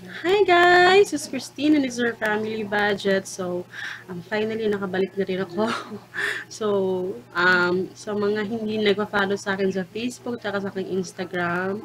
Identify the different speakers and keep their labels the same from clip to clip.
Speaker 1: Hi guys! It's Christine and this is our family budget. So, finally nakabalik na rin ako. So, sa mga hindi nagpa-follow sa akin sa Facebook at sa aking Instagram,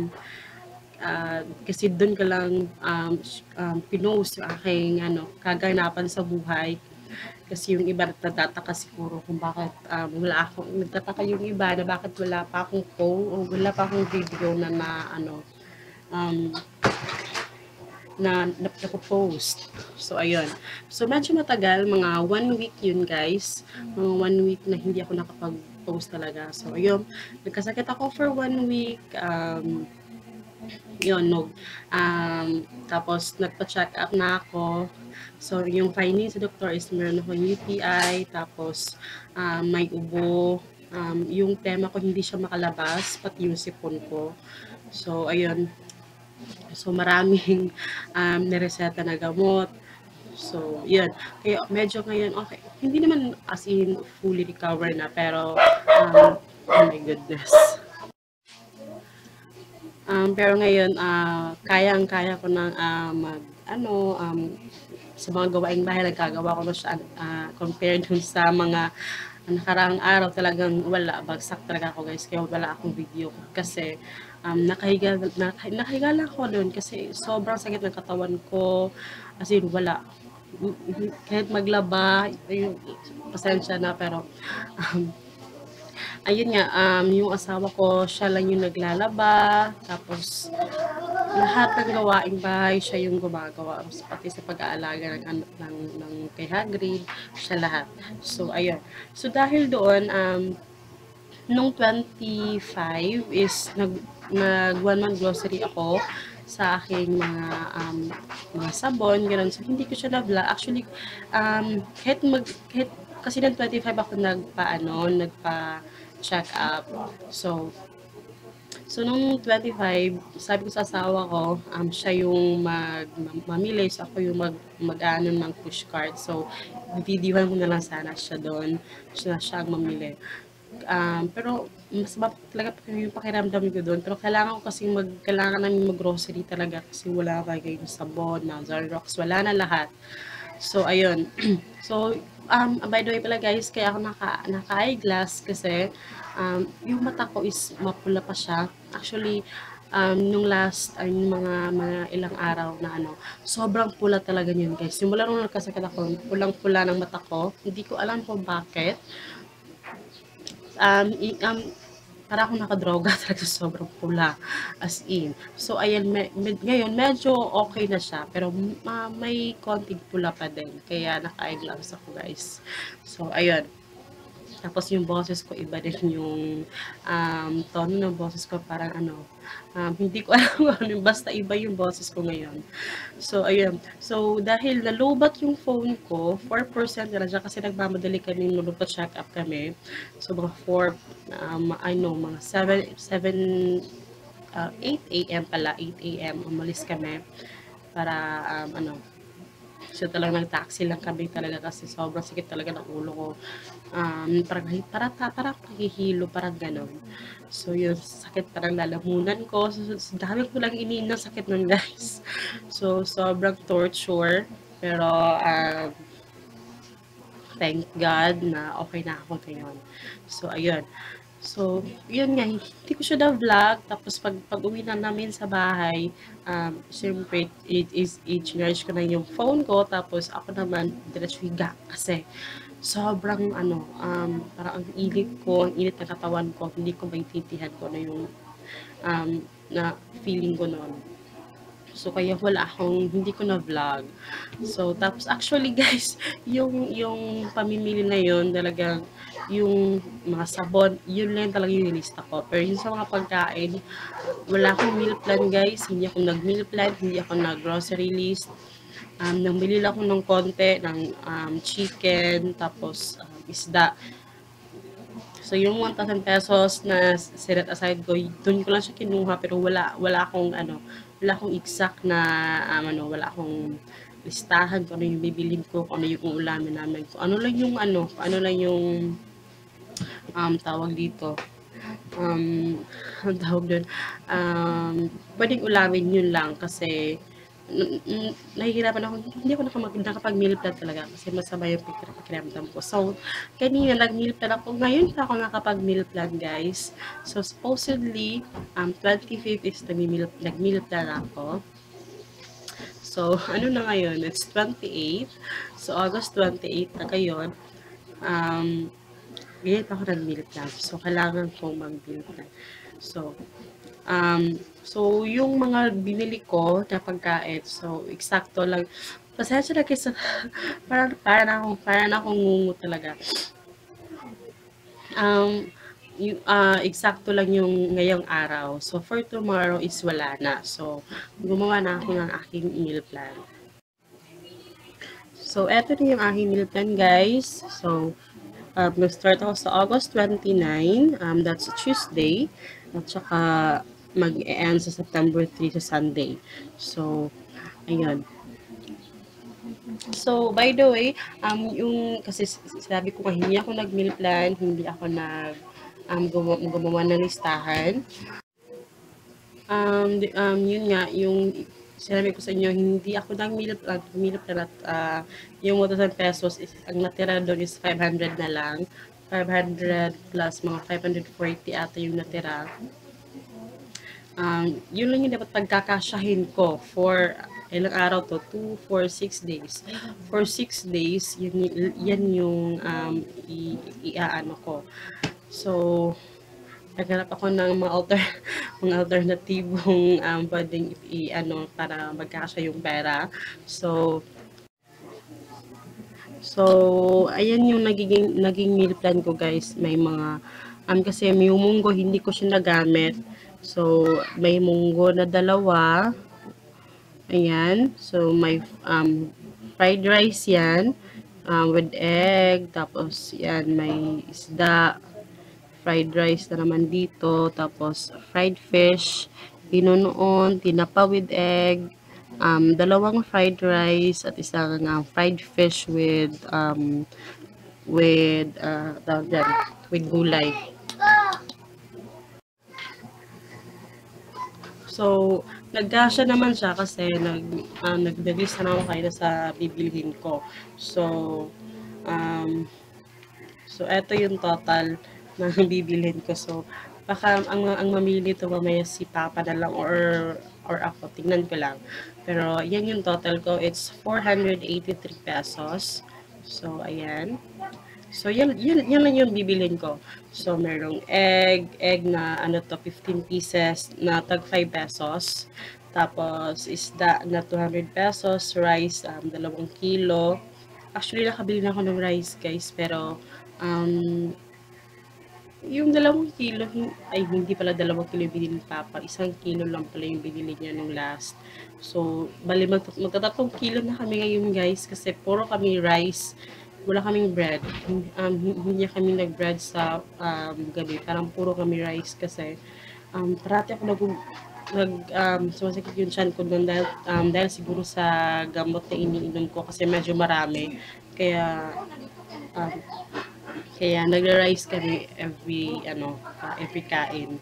Speaker 1: kasi doon ka lang pinost yung aking kaganapan sa buhay. Kasi yung iba nagtataka siguro kung bakit nagtataka yung iba na bakit wala pa akong phone o wala pa akong video um, napopost. So, ayun. So, medyo matagal, mga 1 week yun, guys. Mga 1 week na hindi ako nakapag-post talaga. So, ayun. Nagkasakit ako for 1 week. Yun, no. Tapos, nagpa-check up na ako. So, yung finding sa doktor is meron akong UTI. Tapos, may ubo. Yung tema ko, hindi siya makalabas, pati yung sipon ko. So, ayun. So, maraming nireseta na gamot. So, yun. Kaya medyo ngayon, okay. Hindi naman as in fully recover na, pero, oh my goodness. Pero ngayon, kayang-kaya ko ng sa mga gawaing bahay, nagkagawa ko na siya compared dun sa mga nakaraang araw talagang wala, bagsak talaga ako guys, kaya wala akong video kasi nakahiga lang ako doon kasi sobrang sakit ng katawan ko, as in wala, kahit maglaba, yung pasensya na pero um, ayun nga, yung asawa ko, siya lang yung naglalaba, tapos lahat ng gawaing bahay, siya yung gumagawa. Pati sa pag-aalaga ng anak ng kay Hagrid, siya lahat. So, ayun. So, dahil doon, nung 25 is nag one month grocery ako sa aking mga sabon, gano'n. So, hindi ko siya na-vlog. Actually, kahit kasi ng 25 ako nagpa-check up. So, nung 25, sabi ko sa asawa ko, siya yung mamili, so ako yung mag-ano ng push cart. So, videohan ko na lang sana siya doon, siya ang mamili. Pero, mas talaga yung pakiramdam ko doon. Pero kailangan namin mag-grocery talaga kasi wala talaga yung sabon, na Xerox, wala na lahat. So, ayun. So, by the way pala guys, kaya ako naka-eyeglass kasi yung mata ko is mapula pa siya. Actually, nung last, ay yung mga ilang araw na sobrang pula talaga yun guys. Simula nung nagkasakit ako, pulang-pula ng mata ko. Hindi ko alam kung bakit. Um, i- um, para akong nakadroga talaga sobrang pula as in. So ayan, ngayon medyo okay na siya pero may konting pula pa din kaya naka-eyeglass ako guys. So ayun, tapos yung boses ko iba din yung tono ng boses ko parang hindi ko alam kung ano, basta iba yung boses ko ngayon. So, ayun. So, dahil nalobat yung phone ko, 4% na lang siya kasi nagmamadali kami nung check up kami. So, mga 4, mga 8 a.m. pala, 8 a.m. umalis kami para, so talagang nag-taxi lang kami talaga kasi sobrang sakit talaga ng ulo ko. Parang paghihilo, parang ganon. So yung sakit parang lalamunan ko. So dami ko lang iniin ng sakit nun guys. So sobrang torture. Pero thank God na okay na ako ngayon. So ayun. So, yun nga, hindi ko siya na-vlog. Tapos, pag uwi na namin sa bahay, syempre, i-charge ko na yung phone ko. Tapos, ako naman, diretso higa. Kasi, sobrang, parang ang init ko, ang init ng katawan ko. Hindi ko maintindihan ko na yung, na feeling ko noon. So, kaya hindi ko na vlog. So, tapos actually guys, yung pamimili na yun, talagang, yung mga sabon, yun lang talaga yung nilista ko. Pero yung sa mga pagkain, wala akong meal plan guys, hindi ako nag-meal plan, hindi ako nag-grocery list. Nambili lang ako ng konti, ng chicken, tapos isda. So, yung 1,000 pesos na set aside ko, doon ko lang siya kinuha, pero wala akong exact na, wala akong listahan kung ano yung bibilin ko, kung ano yung ulamin namin, kung ano lang yung, tawag dito, ang tawag doon, pwedeng ulamin yun lang kasi, nahihirapan ako, hindi ako nakapag-meal plan talaga kasi masama yung pakiramdam ko. So, kanina nag-meal plan ako, ngayon pa ako nakapag-meal plan, guys. So, supposedly, 25th is nag-meal plan ako. So, ano na ngayon? It's 28. So, August 28 na ngayon. Um, Ngayon pa ako nag-meal plan. So, kailangan kong mag-meal plan. So, yung mga binili ko na pagkain, so, eksakto lang. Pasensya na kasi, para na akong ngungu talaga. Eksakto lang yung ngayong araw. So, for tomorrow is wala na. So, gumawa na ako ng aking meal plan. So, eto na yung aking meal plan, guys. So, nag-start ako sa August 29, that's a Tuesday, at saka mag-e-end sa September 3 sa Sunday. So, ayun. So, by the way, kasi sabi ko nga, hindi ako nag-meal plan, hindi ako gumawa ng listahan. Yun nga, yung sinabi ko sa inyo, hindi ako meal plan at yung 1,000 pesos, ang natira doon is 500 na lang. 500 plus mga 540 ata yung natira. Yun lang yung dapat pagkakasyahin ko for ilang araw to, 2, 4, 6 days. For 6 days, yan yung iaano ko. So, naghanap ako ng mga alternatibong pwedeng para magkakasya yung pera. So, ayan yung naging meal plan ko, guys. May mga, kasi yung munggo, hindi ko siya nagamit. So, may munggo na 2. Ayan. So, may fried rice yan. With egg. Tapos, yan, may isda. Fried rice na naman dito. Tapos, fried fish. Pinunoon. Tinapa with egg. 2 fried rice at isang fried fish with with gulay. So, nagkasya naman siya kasi nag-list na ako kayo sa bibilihin ko. So, eto yung total na bibilhin ko. So, baka ang mamili ito mamaya si Papa na lang or ako. Tingnan ko lang. Pero, yan yung total ko. It's 483 pesos. So, ayan. So, yan lang yung bibilhin ko. So, merong egg na 15 pieces na tag 5 pesos. Tapos, isda na 200 pesos. Rice, 2 kilo. Actually, nakabili na ako ng rice, guys. Pero, yung 2 kilo, hindi pala 2 kilo yung binili ni Papa. 1 kilo lang pala yung binili niya nung last. So, bali magta-3 kilo na kami ngayon, guys. Kasi puro kami rice. Wala kaming bread. Hindi kami nag-bread sa gabi. Parang puro kami rice kasi parati ako sumasakit yung chan ko doon dahil siguro sa gamot na iniinom ko kasi medyo marami. Kaya nagra-rice kami every kain.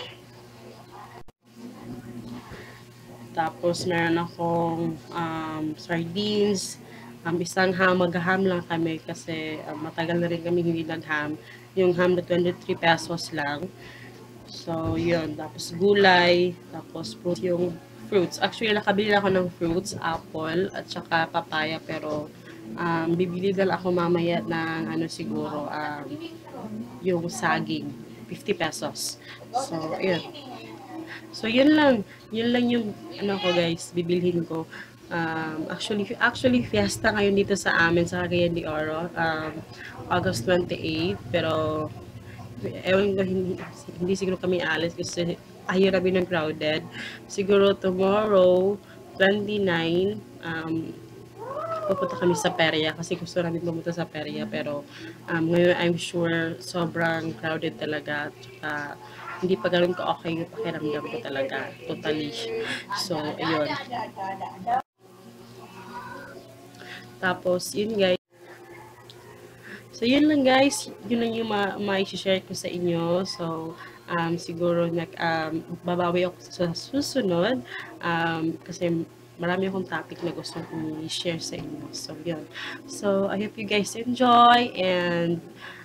Speaker 1: Tapos meron akong sardines. Isang maghaham lang kami kasi matagal na rin kami hindi nagham. Yung ham na 23 pesos lang. So, yun. Tapos gulay. Tapos yung fruits. Actually, nakabili ako ng fruits, apple, at saka papaya. Pero, bibili dal ako mamaya ng siguro, yung saging. 50 pesos. So, yun. So, yun lang. Yun lang yung, ko guys, bibilhin ko. Actually, fiesta ngayon dito sa amin sa Cagayan de Oro, August 28, pero ewan ko, hindi siguro kami alis kasi ayaw namin ng crowded. Siguro tomorrow, 29, pupunta kami sa Peria kasi gusto namin pumunta sa Peria, pero ngayon I'm sure sobrang crowded talaga, tsaka hindi pa ganun ka okay yung pakiramdam ko talaga, totally. So, ayun. Tapos, yun guys. So, yun lang guys. Yun lang yung ma-share ko sa inyo. So, siguro babawi ako sa susunod. Kasi marami akong topic na gusto i-share sa inyo. So, yun. So, I hope you guys enjoy and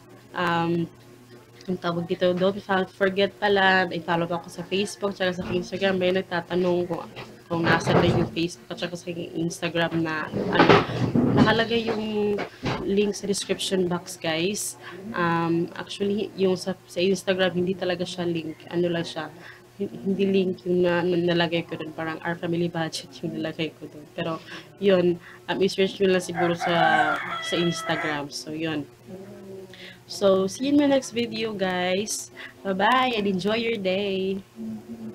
Speaker 1: yung tawag dito, don't forget pala, i-follow ako sa Facebook tsaka sa Instagram. May nagtatanong kung nasa na yung Facebook at tsaka sa Instagram na ano, nakalagay yung link sa description box, guys. Actually, yung sa Instagram, hindi talaga siya link. Ano lang siya, hindi link yung nalagay ko doon. Parang our family budget yung nalagay ko doon. Pero, yun, i-search nyo lang siguro sa Instagram. So, yun. So, see you in my next video, guys. Bye-bye and enjoy your day.